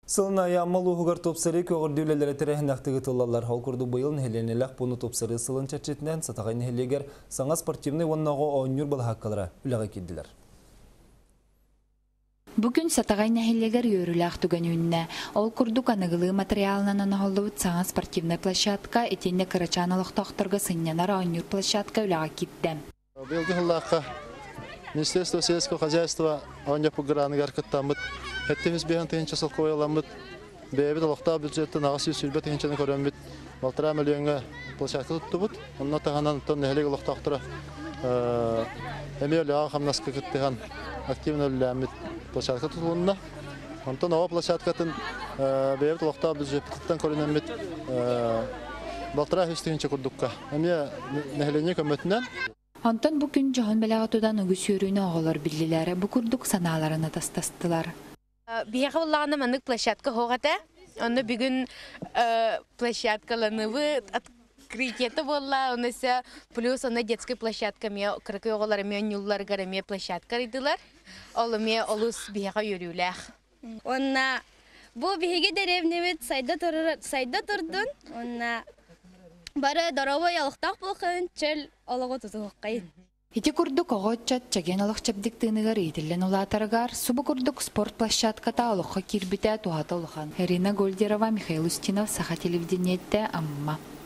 Сылына яммалу хугар топсары көгірдеулелері тәрәхін ақтығы тылалар халқырды бұйылын хеленеләқ бұны топсары сылын чәтчетінен сатағайны хелегер саңа спортивный оннағы оңнюр бұл хаққалара үліға кедділер. Бүгін сатағай нәхелегер үйіріләқ түген үніне. Ол күрдік анығылы материалынан анығылуыт саңа спортивный площадка етенде Карачаналық тоқтырғы сыннянар оңнюр площадка үліға кедді. Министерство сельского хозяйства оня пограныгар кыттамыт. Хеттемиз бехан тыгынча сылкы ойламыт. Бэбит алықта бюджетті нағасы сүрбет тыгынчаны көрөмбит. 1,5 миллионга площадка туттубут. Онна тағанан тон нәхелег алықтақтыра. Эме өліға қамнаскы кыттыған активно өліләмит площадка тұтылуынна. Онтон ова площадкатын бэбит алықта бюджеттіттен көрінембит. 1,5 тыгынча күрдікка. Эме нәхелене көмөтінен. Онтон бүгін жоғын бәләғатудан үгі сүйрүйіні оғылар білілері бұкұрдық саналарына тастастылар. Бияғы олағына мәнік площадка хоғата. Оны бүгін площадкаланывы открытиеті болла. Онысы плюс оны детский площадка ме кіркі оғылар мен юллар ғара ме площадка рейділар. Олы ме олыс бияғы үйріләқ. Онна бұл бияғы дәревневет сайда тұрдын. Онна бары дорова ялықтақ болқын чөл олығы тұзы қайын. Ити күрдік оғытчат чаген олық чапдіктігінігер етілін ұлатарығар, субы күрдік спорт площадката олыққа кирбіті туғаты олған. Ирина Гольдерова, Михаил Устинов, Саха телевидениетті Амма.